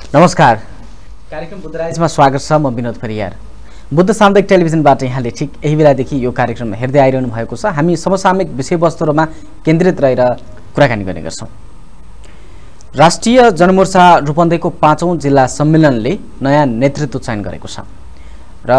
नमस्कार, कार्यक्रम बुद्धराइजमा स्वागत छ। म बिनोद परियार। बुद्ध सामुदायिक टेलिभिजनबाट यहाँले ठिक यही बेलादेखि यो कार्यक्रम हेर्दै आइरहनु भएको छ। हामी समसामयिक विषयवस्तुहरूमा केन्द्रित रहेर कुराकानी गर्ने गर्छौँ। राष्ट्रिय जनमोर्चा रूपन्देहीको 5औं जिल्ला सम्मेलनले नयाँ नेतृत्व चयन गरेको छ र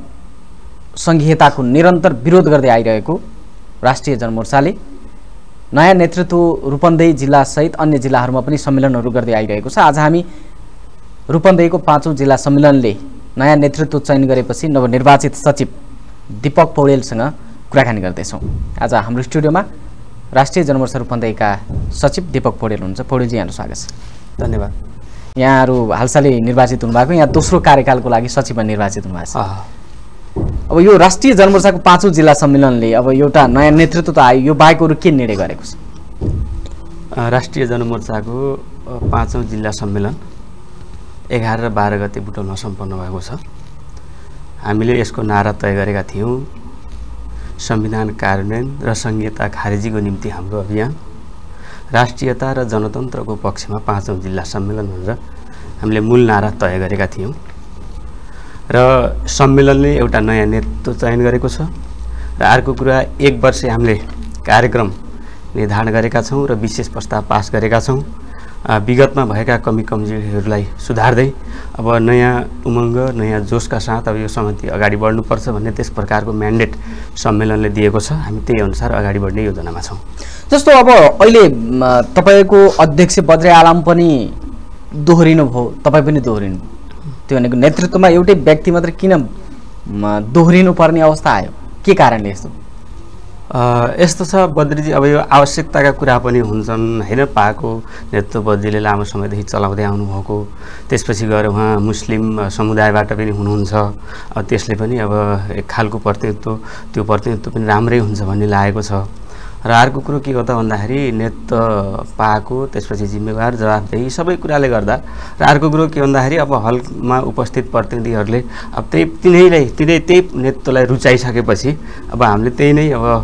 संघीयताको निरन्तर विरोध गर्दै आइरहेको राष्ट्रिय जनमोर्चाले नयाँ नेतृत्व रूपन्देही जिल्लासहित अन्य जिल्लाहरूमा पनि सम्मेलनहरू गर्दै आइरहेको छ। आज हामी रूपन्देहीको 5औं जिल्ला सम्मेलनले नयाँ नेतृत्व चयन गरेपछि नवनिर्वाचित सचिव दीपक पौडेलसँग कुराकानी गर्दैछौँ। आज हाम्रो स्टुडियोमा राष्ट्रिय जनमोर्चा रूपन्देहीका सचिव दीपक पौडेल हुनुहुन्छ। पौडेलजी, यहाँको स्वागत छ। धन्यवाद। यहाँहरू हालसालै निर्वाचित हुनुभएको, यहाँ दोस्रो कार्यकालको लागि सचिवमा निर्वाचित हुनुभएको छ। अब यो राष्ट्रिय जनमोर्चाको 5औं जिल्ला सम्मेलनले अब एउटा नयाँ नेतृत्व त आयो, यो बाहेक अरू के निर्णय गरेको छ? राष्ट्रिय जनमोर्चाको 5औं जिल्ला सम्मेलन 11 र 12 गते बुटवलमा सम्पन्न भएको छ। हामीले यसको नारा तय गरेका थियौँ, संविधान कार्यान्वयन र संघीयता खारेजीको निम्ति हाम्रो अभियान, राष्ट्रियता र जनतन्त्रको पक्षमा 5औं जिल्ला सम्मेलन भनेर हामीले मूल नारा तय गरेका थियौँ र सम्मेलनले एउटा नयाँ नेतृत्व चयन गरेको छ। र अर्को कुरा, 1 वर्ष हामीले कार्यक्रम निर्धारण गरेका छौँ र विशेष प्रस्ताव पास गरेका छौँ। विगतमा भएका कमी कमजोरीहरूलाई सुधार्दै अब नयाँ उमङ्ग, नयाँ जोसका साथ अब यो समिति अगाडि बढ्नुपर्छ भन्ने त्यस प्रकारको म्यान्डेट सम्मेलनले दिएको छ। हामी त्यही अनुसार अगाडि बढ्ने योजनामा छौँ। जस्तो अब अहिले तपाईँको अध्यक्ष बद्रे आलाम पनि दोहोरिनु भयो, तपाईँ पनि दोहोरिनु भयो। त्यो भनेको नेतृत्वमा एउटै व्यक्ति मात्र किन दोहोरिनु पर्ने अवस्था आयो? के कारणले यस्तो? यस्तो छ बद्रीजी, अब यो आवश्यकताका कुरा पनि हुन्छन् हैन। पाको नेतृत्व बद्रीले लामो समयदेखि चलाउँदै आउनुभएको, त्यसपछि गएर उहाँ मुस्लिम समुदायबाट पनि हुनुहुन्छ। अब त्यसले पनि अब एक खालको त्यो प्रतिनिधित्व पनि राम्रै हुन्छ भन्ने लागेको छ। र अर्को कुरो के हो त भन्दाखेरि नेतृत्व पाएको, त्यसपछि जिम्मेवार जवाबदेही सबै कुराले गर्दा। र अर्को कुरो के भन्दाखेरि अब हलमा उपस्थित प्रतिनिधिहरूले अब त्यही नेतृत्वलाई रुचाइसकेपछि अब हामीले त्यही नै अब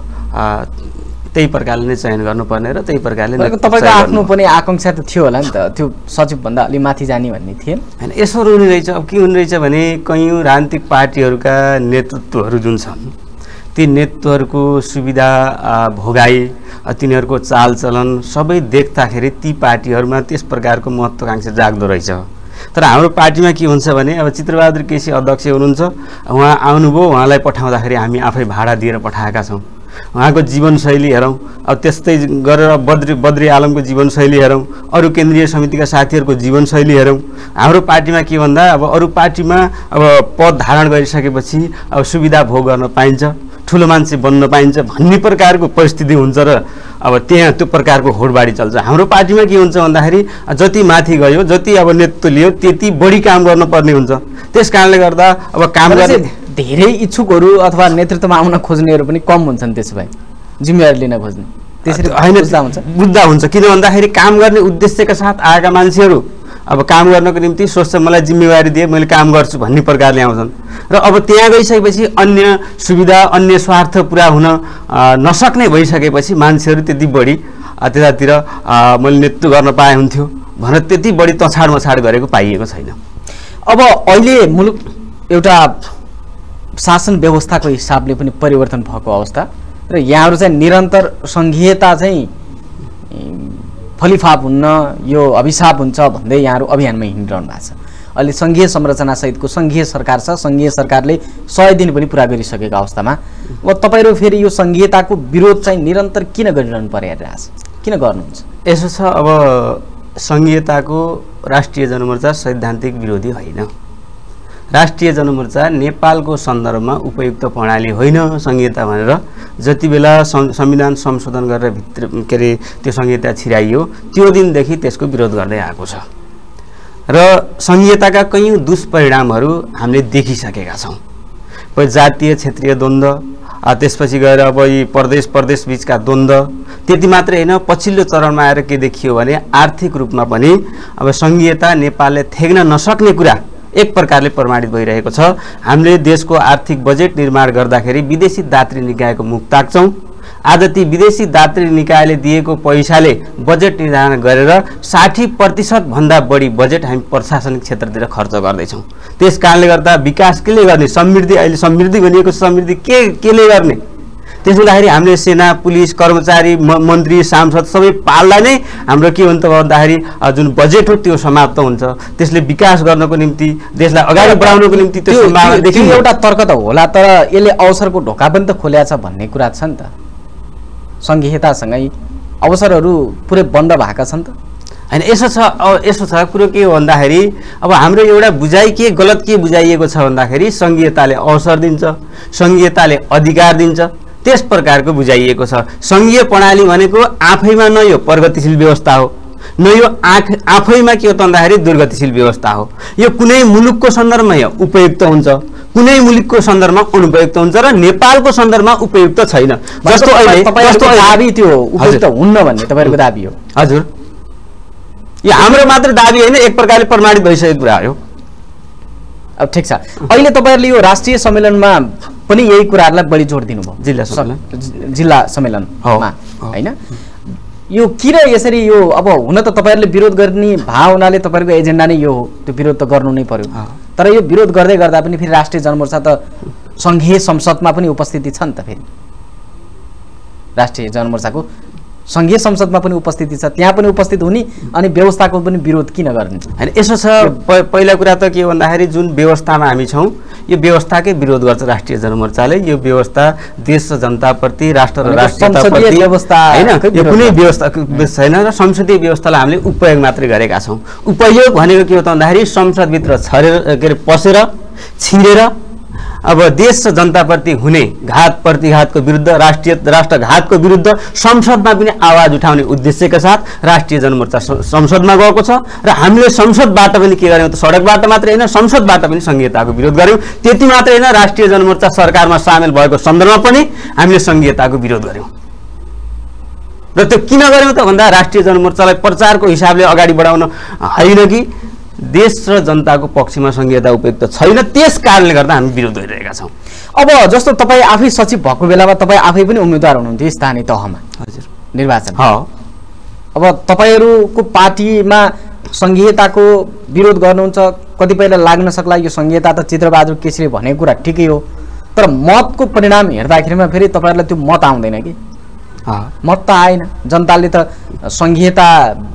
त्यही प्रकारले नै चयन गर्नुपर्ने र त्यही प्रकारले तपाईँको आफ्नो पनि आकांक्षा त थियो होला नि त, त्यो सचिवभन्दा अलि माथि जाने भन्ने थिएन होइन? यसो हुने रहेछ। अब के हुने रहेछ भने कैयौँ राजनीतिक पार्टीहरूका नेतृत्वहरू जुन छन्, ती नेतृत्वहरूको सुविधा भोगाई, तिनीहरूको चालचलन सबै देख्दाखेरि ती पार्टीहरूमा त्यस प्रकारको महत्त्वाकांक्षा जाग्दो रहेछ। तर हाम्रो पार्टीमा के हुन्छ भने अब चित्रबहादुर केसी अध्यक्ष हुनुहुन्छ, उहाँ आउनुभयो, उहाँलाई पठाउँदाखेरि हामी आफै भाडा दिएर पठाएका छौँ। उहाँको जीवनशैली हेरौँ, अब त्यस्तै गरेर बद्री आलमको जीवनशैली हेरौँ, अरू केन्द्रीय समितिका साथीहरूको जीवनशैली हेरौँ। हाम्रो पार्टीमा के भन्दा अब अरू पार्टीमा अब पद धारण गरिसकेपछि अब सुविधा भोग गर्न पाइन्छ, ठुलो मान्छे बन्न पाइन्छ भन्ने प्रकारको परिस्थिति हुन्छ र अब त्यहाँ त्यो प्रकारको होडबाडी चल्छ। हाम्रो पार्टीमा के हुन्छ भन्दाखेरि जति माथि गयो, जति अब नेतृत्व लियो, त्यति बढी काम गर्नुपर्ने हुन्छ। त्यस कारणले गर्दा अब काम गर्ने धेरै इच्छुकहरू अथवा नेतृत्वमा आउन खोज्नेहरू पनि कम हुन्छन्। त्यसो भए जिम्मेवारी लिन खोज्ने त्यसरी बुझ्दा हुन्छ। किन भन्दाखेरि काम गर्ने उद्देश्यका साथ आएका मान्छेहरू अब काम गर्नको निम्ति सोच्छ मलाई जिम्मेवारी दिए मैले काम गर्छु भन्ने प्रकारले आउँछन्। र अब त्यहाँ गइसकेपछि अन्य सुविधा, अन्य स्वार्थ पुरा हुन नसक्ने भइसकेपछि मान्छेहरू त्यति बढी त्यतातिर मैले नेतृत्व गर्न पाए हुन्थ्यो भनेर त्यति बढी तछाड मछाड गरेको पाइएको छैन। अब अहिले मुलुक एउटा शासन व्यवस्थाको हिसाबले पनि परिवर्तन भएको अवस्था र यहाँहरू चाहिँ निरन्तर सङ्घीयता चाहिँ फलिफाप हुन्न, यो अभिशाप हुन्छ भन्दै यहाँहरू अभियानमै हिँडिरहनु भएको छ। अहिले सङ्घीय संरचनासहितको सङ्घीय सरकार छ, सङ्घीय सरकारले 100 दिन पनि पुरा गरिसकेको अवस्थामा अब तपाईँहरू फेरि यो सङ्घीयताको विरोध चाहिँ निरन्तर किन गरिरहनु परिरहेको छ? किन गर्नुहुन्छ? यसो छ, अब सङ्घीयताको राष्ट्रिय जनमोर्चा सैद्धान्तिक विरोधी होइन। राष्ट्रिय जनमोर्चा नेपालको सन्दर्भमा उपयुक्त प्रणाली होइन संहिता भनेर जति बेला संविधान संशोधन गरेर भित्र त्यो संहिता छिराइयो त्यो दिनदेखि त्यसको विरोध गर्दै आएको छ र संहिताका कयौं दुष्परिणामहरू हामीले देखिसकेका छौं। पहिलो जातीय क्षेत्रीय द्वन्द्व, त्यसपछि गएर अब यी प्रदेश बीचका द्वन्द्व, त्यति मात्रै हैन पछिल्लो चरणमा आएर के देखियो भने आर्थिक रूपमा पनि अब संघीयता नेपालले थेग्न नसक्ने कुरा एक प्रकारले प्रमाणित भइरहेको छ। हामीले देशको आर्थिक बजेट निर्माण गर्दाखेरि विदेशी दात्री निकायको मुख ताक्छौं आज ती विदेशी दात्री निकायले दिएको पैसाले बजेट निर्धारण गरेर 60% भन्दा बढी बजेट हामी प्रशासनिक क्षेत्रतिर खर्च गर्दैछौँ। त्यस कारणले गर्दा विकास केले गर्ने, समृद्धि अहिले समृद्धि भनिएको समृद्धि केले गर्ने? त्यसो हुँदाखेरि हामीले सेना, पुलिस, कर्मचारी, मन्त्री, सांसद सबै पाल्दा नै हाम्रो के हुन्छ भन्दाखेरि जुन बजेट हो त्यो समाप्त हुन्छ। त्यसले विकास गर्नको निम्ति, देशलाई अगाडि बढाउनको निम्ति त्यो सम्भावना देखिन्छ। एउटा तर्क त होला, तर यसले अवसरको ढोका पनि त खोल्या छ भन्ने कुरा छ नि त। सङ्घीयतासँगै अवसरहरू पुरै बन्द भएका छन् त। हैन, यसो छ कुरो के हो भन्दाखेरि अब हाम्रो एउटा बुझाइ के गलत के बुझाइएको छ भन्दाखेरि सङ्घीयताले अवसर दिन्छ, सङ्घीयताले अधिकार दिन्छ, त्यस प्रकारको बुझाइएको छ। सङ्घीय प्रणाली भनेको आफैमा न यो प्रगतिशील व्यवस्था हो, न यो आफैमा के हो त भन्दाखेरि दुर्गतिशील व्यवस्था हो। यो कुनै मुलुकको सन्दर्भमा यो उपयुक्त हुन्छ, कुनै मुलुकको सन्दर्भमा अनुपयुक्त हुन्छ र नेपालको सन्दर्भमा उपयुक्त छैन। जस्तो अहिले तपाईहरुको दाबी त्यो उपयुक्त हुन्न भन्ने तपाईहरुको दाबी हो। हजुर, यो हाम्रो मात्र दाबी होइन, एक प्रकारले प्रमाणित भइसकेको कुरा हो। अब ठिक छ, अहिले तपाईहरुले यो राष्ट्रिय सम्मेलनमा पनि यही कुराहरुलाई बढी जोड दिनुभयो। जिल्ला सम्मेलनमा हैन, यो किन यसरी यो अब हुन त तपाईहरुले विरोध गर्ने भाव हुनाले तपाईहरुको एजेन्डा नै यो हो, त्यो विरोध त गर्नु नै पर्यो। तर यो विरोध गर्दै गर्दा पनि फेरि राष्ट्रिय जनमोर्चा त संघीय संसदमा पनि उपस्थिति छ नि त। फेरि राष्ट्रिय जनमोर्चाको संघीय संसदमा पनि उपस्थिति छ, त्यहाँ पनि उपस्थित हुने अनि व्यवस्थाको पनि विरोध किन गर्ने? हैन, यसो छ, पहिला कुरा त के भन्दाखेरि जुन व्यवस्थामा हामी छौँ यो व्यवस्थाकै विरोध गर्छ राष्ट्रिय जनमोर्चाले। यो व्यवस्था देश र जनताप्रति, राष्ट्र र राष्ट्रियताप्रति व्यवस्था हैन, यो कुनै व्यवस्था छैन र संसदीय व्यवस्थालाई हामीले उपयोग मात्रै गरेका छौँ। उपयोग भनेको के हो त भन्दाखेरि संसदभित्र छरेर के अरे पसेर छिरेर अब देश र जनताप्रति हुने घात प्रतिघातको विरुद्ध, राष्ट्रघातको विरुद्ध संसदमा पनि आवाज उठाउने उद्देश्यका साथ राष्ट्रिय जनमोर्चा संसदमा गएको छ र हामीले संसदबाट पनि के गर्यौँ त, सडकबाट मात्रै होइन संसदबाट पनि संघीयताको विरोध गर्यौँ। त्यति मात्रै होइन, राष्ट्रिय जनमोर्चा सरकारमा सामेल भएको सन्दर्भमा पनि हामीले संघीयताको विरोध गर्यौँ। र त्यो किन गर्यौँ त भन्दा राष्ट्रिय जनमोर्चालाई प्रचारको हिसाबले अगाडि बढाउन होइन कि देश र जनताको पक्षमा संघीयता उपयुक्त छैन, त्यस कारणले गर्दा हामी विरोध गरिरहेका छौँ। अब जस्तो तपाईँ आफै सचिव भएको बेलामा तपाईँ आफै पनि उम्मेदवार हुनुहुन्थ्यो स्थानीय तहमा। हजुर, निर्वाचन। अब तपाईँहरूको पार्टीमा संघीयताको विरोध गर्नुहुन्छ, कतिपयलाई लाग्न सक्ला यो संघीयता त चित्रबहादुर केसीले भनेको कुरा ठिकै हो, तर मतको परिणाम हेर्दाखेरिमा फेरि तपाईँहरूलाई त्यो मत आउँदैन कि? मत त आएन, जनताले त संघीयता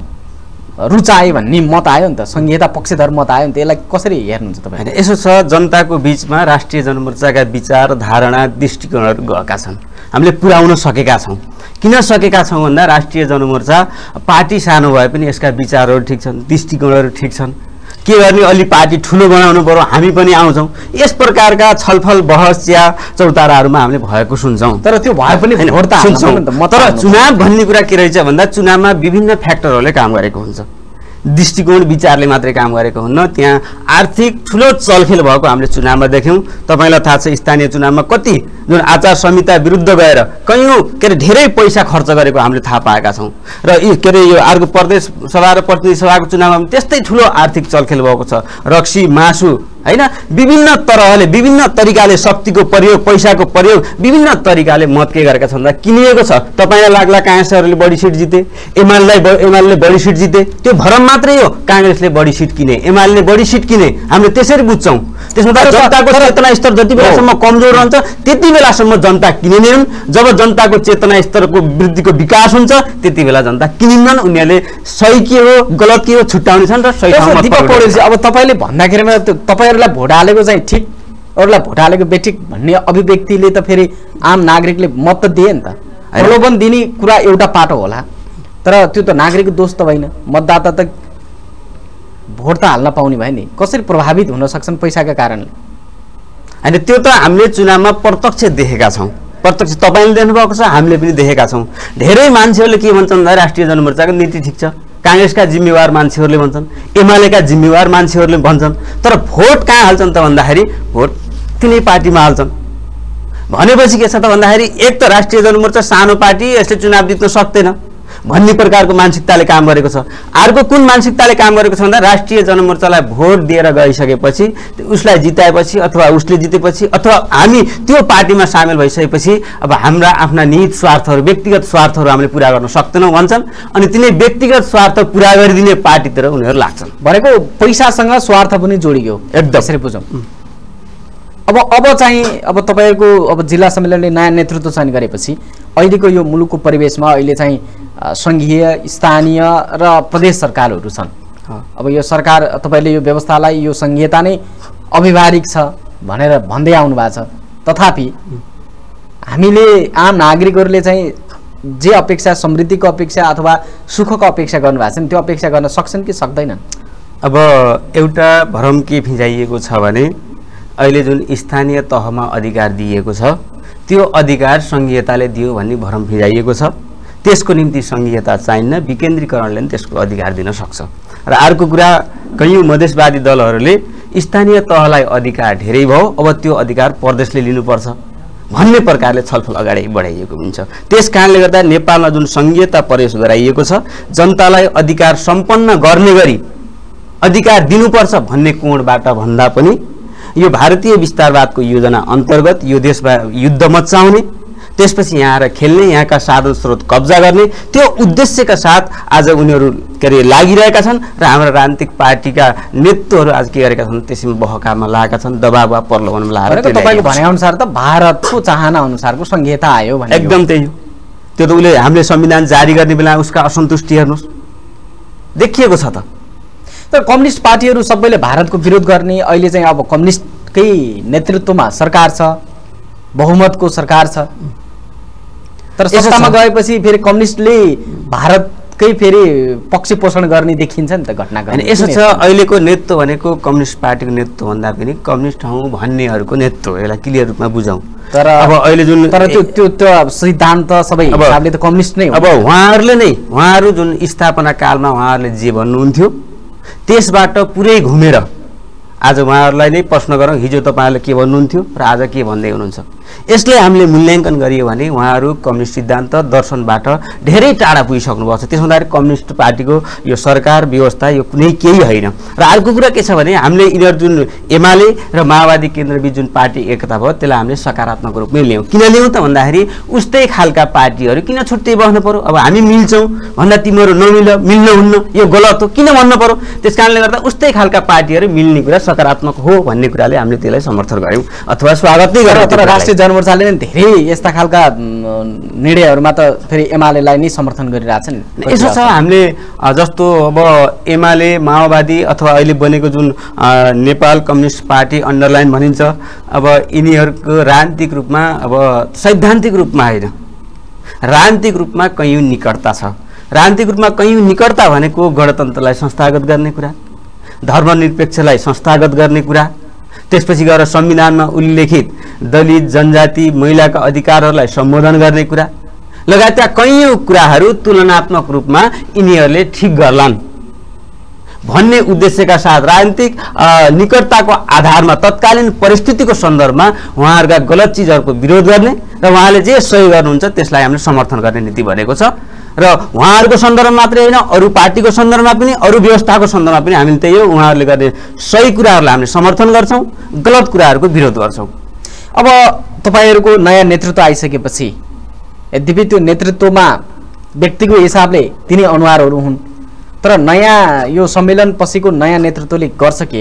रुचाए भन्ने मत आयो नि त, संघीयता पक्षधर मत आयो नि त। यसलाई कसरी हेर्नुहुन्छ तपाईँ? यसो छ, जनताको बिचमा राष्ट्रिय जनमोर्चाका विचार, धारणा, दृष्टिकोणहरू गएका छन्, हामीले पुर्याउन सकेका छौँ। किन सकेका छौँ भन्दा राष्ट्रिय जनमोर्चा पार्टी सानो भए पनि यसका विचारहरू ठिक छन्, दृष्टिकोणहरू ठिक छन्। के गर्ने, अलि पार्टी ठुलो बनाउनु पर्यो, हामी पनि आउँछौँ, यस प्रकारका छलफल बहस या चौताराहरूमा हामीले भएको सुन्छौँ। तर त्यो भए पनि सुन्छौँ। तर चुनाव भन्ने कुरा के रहेछ भन्दा चुनावमा विभिन्न फ्याक्टरहरूले काम गरेको हुन्छ, दृष्टिकोण विचारले मात्रै काम गरेको हुन्न। त्यहाँ आर्थिक ठुलो चलखेल भएको हामीले चुनावमा देख्यौँ। तपाईँलाई थाहा छ स्थानीय चुनावमा कति जुन आचार संहिता विरुद्ध गएर कयौँ के अरे धेरै पैसा खर्च गरेको हामीले थाहा पाएका छौँ। र के अरे यो अर्को प्रदेश सभा र प्रतिनिधि सभाको चुनावमा त्यस्तै ठुलो आर्थिक चलखेल भएको छ। रक्सी, मासु हैन, विभिन्न तरहले विभिन्न तरिकाले शक्तिको प्रयोग, पैसाको प्रयोग विभिन्न तरिकाले मत के गरेका छन्, किनिएको छ। तपाईँलाई लाग्ला काङ्ग्रेसहरूले बढी सिट जिते, एमाले बढी सिट जिते, त्यो भरम मात्रै हो। काङ्ग्रेसले बढी सिट किने, एमाले बढी सिट किने, हामीले त्यसरी बुझ्छौँ। त्यसमा जनताको चेतना स्तर जति बेलासम्म कमजोर रहन्छ त्यति बेलासम्म जनता किनिँदैनन्। जब जनताको चेतना स्तरको वृद्धिको विकास हुन्छ त्यति बेला जनता किनिन्नन्। उनीहरूले सही के हो गलत के हो छुट्याउने छन् र सही ठाउँमा। दिपक पौडेलजी, अब तपाईँले भन्दाखेरिमा तपाईँहरूलाई भोट हालेको चाहिँ ठिक, अरूलाई भोट हालेको बेठिक भन्ने अभिव्यक्तिले त फेरि आम नागरिकले मत त दिए नि त। प्रलोभन दिने कुरा एउटा पाटो होला, तर त्यो त नागरिकको दोष त होइन। मतदाता त भोट त हाल्न पाउने भयो नि, कसरी प्रभावित हुन सक्छन् पैसाका कारणले? होइन, त्यो त हामीले चुनावमा प्रत्यक्ष देखेका छौँ। प्रत्यक्ष तपाईँले देख्नुभएको छ, हामीले पनि देखेका छौँ। धेरै मान्छेहरूले के भन्छन् भन्दा राष्ट्रिय जनमोर्चाको नीति ठिक छ, काङ्ग्रेसका जिम्मेवार मान्छेहरूले भन्छन्, एमालेका जिम्मेवार मान्छेहरूले भन्छन्, तर भोट कहाँ हाल्छन् त भन्दाखेरि भोट तिनै पार्टीमा हाल्छन्। भनेपछि के छ त भन्दाखेरि एक त राष्ट्रिय जनमोर्चा सानो पार्टी, यसले चुनाव जित्न सक्दैन। भन्ने प्रकारको मानसिकताले काम गरेको छ। अर्को कुन मानसिकताले काम गरेको छ भन्दा राष्ट्रिय जनमोर्चालाई भोट दिएर गइसकेपछि उसलाई जिताएपछि अथवा उसले जितेपछि अथवा हामी त्यो पार्टीमा सामेल भइसकेपछि अब हाम्रा आफ्ना निहित स्वार्थहरू व्यक्तिगत स्वार्थहरू हामीले पुरा गर्न सक्दैनौँ भन्छन् अनि तिनै व्यक्तिगत स्वार्थ पुरा गरिदिने पार्टीतिर उनीहरू लाग्छन्। भनेको पैसासँग स्वार्थ पनि जोडियो एकदम यसरी बुझौँ। अब चाहिँ अब तपाईँको अब जिल्ला सम्मेलनले नयाँ नेतृत्व चयन गरेपछि अहिलेको यो मुलुकको परिवेशमा अहिले चाहिँ सङ्घीय स्थानीय र प्रदेश सरकारहरू छन्। अब यो सरकार तपाईँले यो व्यवस्थालाई यो सङ्घीयता नै अव्यावहारिक छ भनेर भन्दै आउनु भएको छ, तथापि हामीले आम नागरिकहरूले चाहिँ जे अपेक्षा समृद्धिको अपेक्षा अथवा सुखको अपेक्षा गर्नुभएको छ नि त्यो अपेक्षा गर्न सक्छन् कि सक्दैनन्? अब एउटा भ्रम के फिजाइएको छ भने अहिले जुन स्थानीय तहमा अधिकार दिएको छ त्यो अधिकार सङ्घीयताले दियो भन्ने भ्रम फिजाइएको छ। त्यसको निम्ति सङ्घीयता चाहिन्न, विकेन्द्रीकरणले पनि त्यसको अधिकार दिन सक्छ। र अर्को कुरा कयौँ मधेसवादी दलहरूले स्थानीय तहलाई अधिकार धेरै भयो अब त्यो अधिकार प्रदेशले लिनुपर्छ भन्ने प्रकारले छलफल अगाडि बढाइएको हुन्छ। त्यस कारणले गर्दा नेपालमा जुन सङ्घीयता प्रवेश गराइएको छ जनतालाई अधिकार सम्पन्न गर्ने गरी अधिकार दिनुपर्छ भन्ने कोणबाट भन्दा पनि यो भारतीय विस्तारवादको योजना अन्तर्गत यो देशमा युद्ध मचाउने त्यसपछि यहाँ आएर खेल्ने यहाँका साधन स्रोत कब्जा गर्ने त्यो उद्देश्यका साथ आज उनीहरू के अरे लागिरहेका छन् र हाम्रा राजनीतिक पार्टीका नेतृत्वहरू आज के गरेका छन् त्यसैमा बहकामा लागेका छन्, दबाव वा प्रलोभनमा लागेर तपाईँको भनाइअनुसार त भारतको चाहना अनुसारको सङ्घीयता आयो भने एकदम त्यही हो। त्यो त उसले हामीले संविधान जारी गर्ने बेला उसका असन्तुष्टि हेर्नुहोस् देखिएको छ त। तर कम्युनिस्ट पार्टीहरू सबैले भारतको विरोध गर्ने अहिले चाहिँ अब कम्युनिस्टकै नेतृत्वमा सरकार छ, बहुमतको सरकार छ, तर सत्तामा गएपछि फेरि कम्युनिस्टले भारतकै फेरि पक्ष पोषण गर्ने देखिन्छ नि त घटनाक्रम। यसो छ अहिलेको नेतृत्व भनेको कम्युनिस्ट पार्टीको नेतृत्व भन्दा पनि कम्युनिस्ट हौँ भन्नेहरूको नेतृत्व यसलाई क्लियर रूपमा बुझौँ। तर अब अहिले जुन तर त्यो सिद्धान्त सबै हिसाबले त कम्युनिस्ट नै हो। अब उहाँहरू जुन स्थापना कालमा उहाँहरूले जे भन्नुहुन्थ्यो त्यसबाट पुरै घुमेर आज उहाँहरूलाई नै प्रश्न गरौँ हिजो तपाईँहरूले के भन्नुहुन्थ्यो र आज के भन्दै हुनुहुन्छ। यसले हामीले मूल्याङ्कन गरियो भने उहाँहरू कम्युनिस्ट सिद्धान्त दर्शनबाट धेरै टाढा पुगिसक्नु भएको छ। त्यसो हुँदाखेरि कम्युनिस्ट पार्टीको यो सरकार व्यवस्था यो कुनै केही होइन। र अर्को कुरा के छ भने हामीले यिनीहरू जुन एमाले र माओवादी केन्द्रबीच जुन पार्टी एकता भयो त्यसलाई हामीले सकारात्मक रूपमै ल्यायौँ। किन ल्यायौँ त भन्दाखेरि उस्तै खालका पार्टीहरू किन छुट्टै बस्नु पर्यो? अब हामी मिल्छौँ भन्दा तिमीहरू मिल्नुहुन्न यो गलत हो किन भन्नु पर्यो? त्यस कारणले गर्दा उस्तै खालका पार्टीहरू मिल्ने कुरा सकारात्मक हो भन्ने कुराले हामीले त्यसलाई समर्थन गऱ्यौँ अथवा स्वागत नै गऱ्यौँ। तर राष्ट्रिय जनमोर्चाले नै धेरै यस्ता खालका निर्णयहरूमा त फेरि एमालेलाई नै समर्थन गरिरहेछ नि। यसो छ हामीले जस्तो अब एमाले माओवादी अथवा अहिले बनेको जुन नेपाल कम्युनिस्ट पार्टी अन्डरलाइन भनिन्छ अब यिनीहरूको राजनीतिक रूपमा अब सैद्धान्तिक रूपमा होइन राजनीतिक रूपमा कयौँ निकटता छ। राजनीतिक रूपमा कयौँ निकटता भनेको गणतन्त्रलाई संस्थागत गर्ने कुरा, धर्मनिरपेक्षलाई संस्थागत गर्ने कुरा, त्यसपछि गएर संविधानमा उल्लेखित दलित जनजाति महिलाका अधिकारहरूलाई सम्बोधन गर्ने कुरा लगायतका कयौँ कुराहरू तुलनात्मक रूपमा यिनीहरूले ठिक गर्लान् भन्ने उद्देश्यका साथ राजनीतिक निकटताको आधारमा तत्कालीन परिस्थितिको सन्दर्भमा उहाँहरूका गलत चिजहरूको विरोध गर्ने र उहाँले जे सही गर्नुहुन्छ त्यसलाई हामीले समर्थन गर्ने नीति भनेको छ। र उहाँहरूको सन्दर्भमा मात्रै होइन अरू पार्टीको सन्दर्भमा पनि अरू व्यवस्थाको सन्दर्भमा पनि हामीले त्यही हो उहाँहरूले गर्ने सही कुराहरूलाई हामीले समर्थन गर्छौँ, गलत कुराहरूको विरोध गर्छौँ। अब तपाईँहरूको नयाँ नेतृत्व आइसकेपछि यद्यपि त्यो नेतृत्वमा व्यक्तिको हिसाबले तिनै अनुहारहरू हुन् तर नयाँ यो सम्मेलन पछिको नयाँ नेतृत्वले गर्छ के?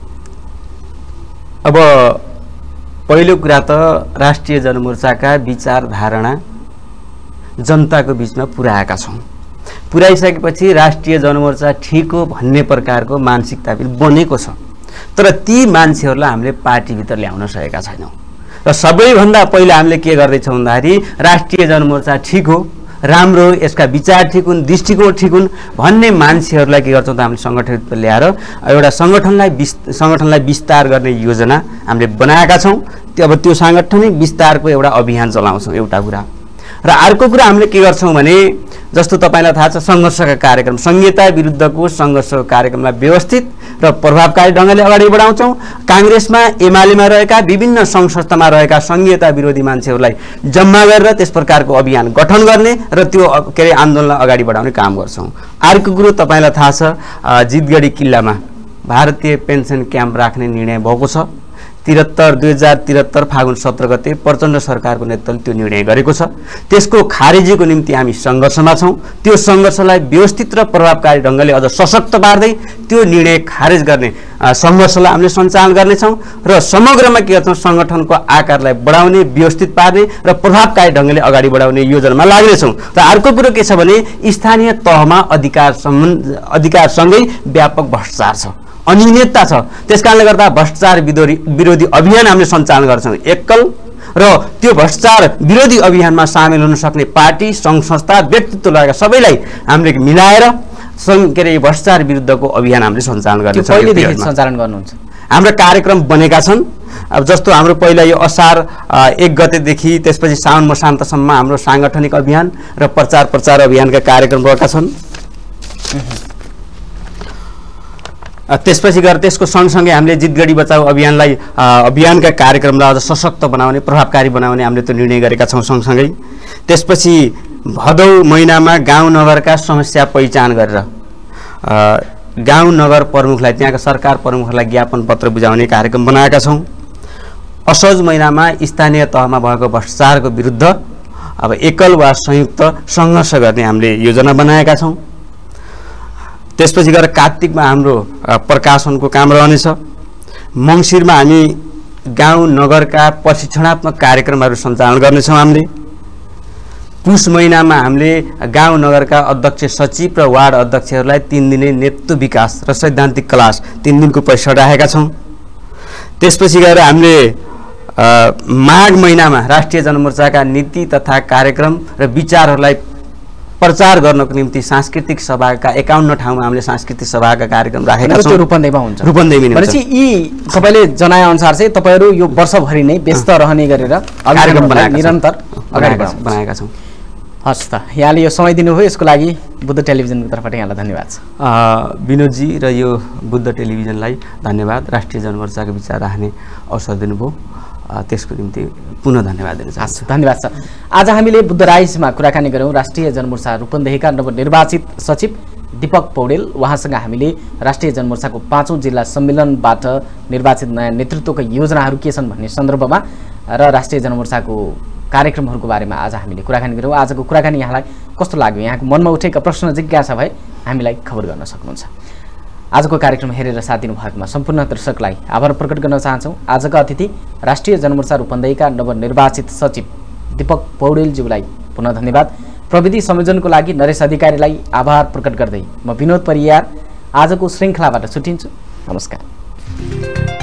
अब पहिलो कुरा त राष्ट्रिय जनमोर्चाका विचार धारणा जनताको बिचमा पुर्याएका छौँ। पुर्याइसकेपछि राष्ट्रिय जनमोर्चा ठिक हो भन्ने प्रकारको मानसिकता पनि बनेको छ तर ती मान्छेहरूलाई हामीले पार्टीभित्र ल्याउन सकेका छैनौँ। र सबैभन्दा पहिला हामीले के गर्दैछौँ भन्दाखेरि राष्ट्रिय जनमोर्चा ठिक हो, राम्रो हो, यसका विचार ठिक हुन्, दृष्टिकोण ठिक हुन् भन्ने मान्छेहरूलाई के गर्छौँ त हामीले सङ्गठित ल्याएर एउटा सङ्गठनलाई विस्तार गर्ने योजना हामीले बनाएका छौँ। अब त्यो साङ्गठनिक विस्तारको एउटा अभियान चलाउँछौँ एउटा कुरा। र अर्को कुरा हामीले के गर्छौँ भने जस्तो तपाईँलाई थाहा छ सङ्घर्षका कार्यक्रम संहिता विरुद्धको सङ्घर्षको कार्यक्रमलाई व्यवस्थित र प्रभावकारी ढङ्गले अगाडि बढाउँछौँ। काङ्ग्रेसमा एमालेमा रहेका विभिन्न सङ्घ संस्थामा रहेका सङ्घीयता विरोधी मान्छेहरूलाई जम्मा गरेर त्यस प्रकारको अभियान गठन गर्ने र त्यो आन्दोलनलाई अगाडि बढाउने काम गर्छौँ। अर्को कुरो तपाईँलाई थाहा छ, जितगढी किल्लामा भारतीय पेन्सन क्याम्प राख्ने निर्णय भएको छ। 2073 फागुन 17 गते प्रचण्ड सरकारको नेतृत्वले त्यो निर्णय गरेको छ। त्यसको खारेजीको निम्ति हामी सङ्घर्षमा छौँ। त्यो सङ्घर्षलाई व्यवस्थित र प्रभावकारी ढङ्गले अझ सशक्त पार्दै त्यो निर्णय खारेज गर्ने सङ्घर्षलाई हामीले सञ्चालन गर्नेछौँ र समग्रमा के गर्छौँ, सङ्गठनको आकारलाई बढाउने, व्यवस्थित पार्ने र प्रभावकारी ढङ्गले अगाडि बढाउने योजनामा लाग्नेछौँ। र अर्को कुरो के छ भने स्थानीय तहमा अधिकारसँगै व्यापक भ्रष्टाचार छ, अनियमितता छ। त्यसकारणले गर्दा भ्रष्टाचार विरोधी अभियान हामीले सञ्चालन गर्छौँ एकल, र त्यो भ्रष्टाचार विरोधी अभियानमा सामेल हुन सक्ने पार्टी, सङ्घ संस्था, व्यक्तित्व लगाएका सबैलाई हामीले मिलाएर भ्रष्टाचार विरुद्धको अभियान हामीले सञ्चालन गर्नेछौँ। सञ्चालन गर्नुहुन्छ? हाम्रा कार्यक्रम बनेका छन्। अब जस्तो हाम्रो पहिला यो असार 1 गतेदेखि त्यसपछि साउन मसान्तसम्म हाम्रो साङ्गठनिक अभियान र प्रचार अभियानका कार्यक्रम रहेका छन्। त्यसपछि गएर त्यसको सँगसँगै हामीले जितगढी बचाऊ अभियानलाई अभियानका कार्यक्रमलाई अझ सशक्त बनाउने, प्रभावकारी बनाउने हामीले त्यो निर्णय गरेका छौँ। सँगसँगै त्यसपछि भदौ महिनामा गाउँ नगरका समस्या पहिचान गरेर गाउँ नगर प्रमुखलाई, त्यहाँका सरकार प्रमुखहरूलाई ज्ञापन पत्र बुझाउने कार्यक्रम बनाएका छौँ। असोज महिनामा स्थानीय तहमा भएको भ्रष्टाचारको विरुद्ध अब एकल वा संयुक्त सङ्घर्ष गर्ने हामीले योजना बनाएका छौँ। त्यसपछि गएर कार्तिकमा हाम्रो प्रकाशनको काम रहनेछ। मङ्सिरमा हामी गाउँ नगरका प्रशिक्षणात्मक कार्यक्रमहरू सञ्चालन गर्नेछौँ। हामीले पुष महिनामा हामीले गाउँ नगरका अध्यक्ष सचिव र वार्ड अध्यक्षहरूलाई 3 दिने नेतृत्व विकास र सैद्धान्तिक क्लास 3 दिनको परिसर राखेका छौँ। त्यसपछि गएर हामीले माघ महिनामा राष्ट्रिय जनमोर्चाका नीति तथा कार्यक्रम र विचारहरूलाई प्रचार गर्नको निम्ति सांस्कृतिक सभाका 51 ठाउँमा हामीले सांस्कृतिक सभाका कार्यक्रम राखेका छौँ। रूपन्देहीमा हुन्छ? रूपन्देही भनेपछि यी तपाईँले जनाए अनुसार चाहिँ तपाईँहरू यो वर्षभरि नै व्यस्त रहने गरेर कार्यक्रम निरन्तर अगाडि बनाएका छौँ। हस् त, यहाँले यो समय दिनुभयो, यसको लागि बुद्ध टेलिभिजनको तर्फबाट यहाँलाई धन्यवाद छ। विनोदजी र यो बुद्ध टेलिभिजनलाई धन्यवाद। राष्ट्रिय जनमोर्चाको विचार राख्ने अवसर दिनुभयो, त्यसको निम्ति पुनः धन्यवाद दिन चाहन्छु। धन्यवाद छ। आज हामीले बुद्ध राइजमा कुराकानी गऱ्यौँ राष्ट्रिय जनमोर्चा रूपन्देहीका नवनिर्वाचित सचिव दीपक पौडेल। उहाँसँग हामीले राष्ट्रिय जनमोर्चाको 5औं जिल्ला सम्मेलनबाट निर्वाचित नयाँ नेतृत्वका योजनाहरू के छन् भन्ने सन्दर्भमा र राष्ट्रिय जनमोर्चाको कार्यक्रमहरूको बारेमा आज हामीले कुराकानी गऱ्यौँ। आजको कुराकानी यहाँलाई कस्तो लाग्यो? यहाँको मनमा उठेका प्रश्न जिज्ञासा भए हामीलाई खबर गर्न सक्नुहुन्छ। आजको कार्यक्रम हेरेर साथ दिनुभएकोमा सम्पूर्ण दर्शकलाई आभार प्रकट गर्न चाहन्छौँ। आजका अतिथि राष्ट्रिय जनमोर्चा रूपन्देहीका नवनिर्वाचित सचिव दीपक पौडेलज्यूलाई पुनः धन्यवाद। प्रविधि संयोजनको लागि नरेश अधिकारीलाई आभार प्रकट गर्दै म विनोद परियार आजको श्रृङ्खलाबाट छुट्टिन्छु। नमस्कार।